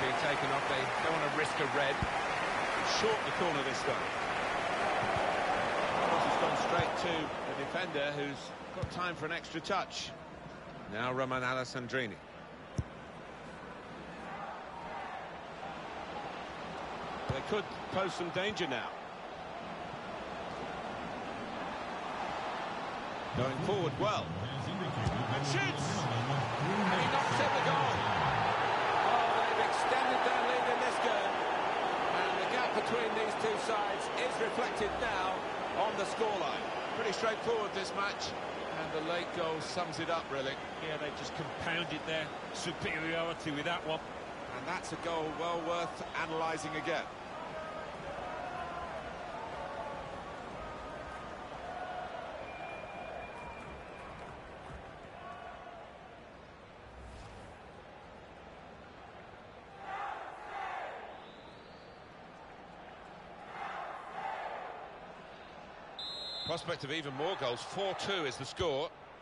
being taken off. They don't want to risk a red. Short the corner this time. Cross has gone straight to the defender, who's got time for an extra touch. Now Roman Alessandrini. They could pose some danger now. Going forward well. And shoots! And he knocks in the goal. Oh, they've extended their lead in this game. And the gap between these two sides is reflected now on the scoreline. Pretty straightforward, this match. And the late goal sums it up, really. Yeah, they just compounded their superiority with that one. And that's a goal well worth analysing again. Prospect of even more goals. 4-2 is the score.